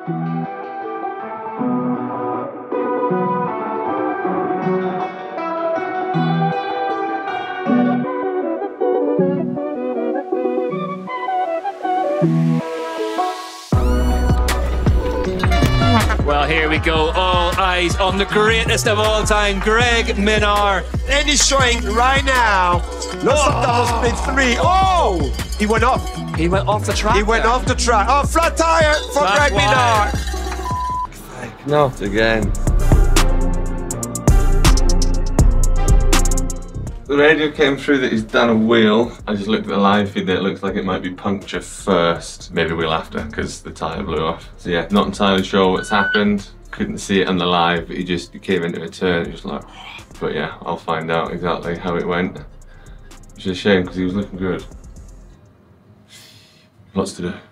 Well, here we go. All eyes on the greatest of all time, Greg Minnaar. And he's showing right now. Non-stop double split 3. Oh! He went off. He went off the track. He went off the track. Oh, flat tire for Greg Minnaar. Not again. The radio came through that he's done a wheel. I just looked at the live feed there, it looks like it might be puncture first, maybe wheel after, because the tyre blew off. So yeah, not entirely sure what's happened. Couldn't see it on the live, but he came into a turn, just like, but yeah, I'll find out exactly how it went. Which is a shame, because he was looking good. Lots to do.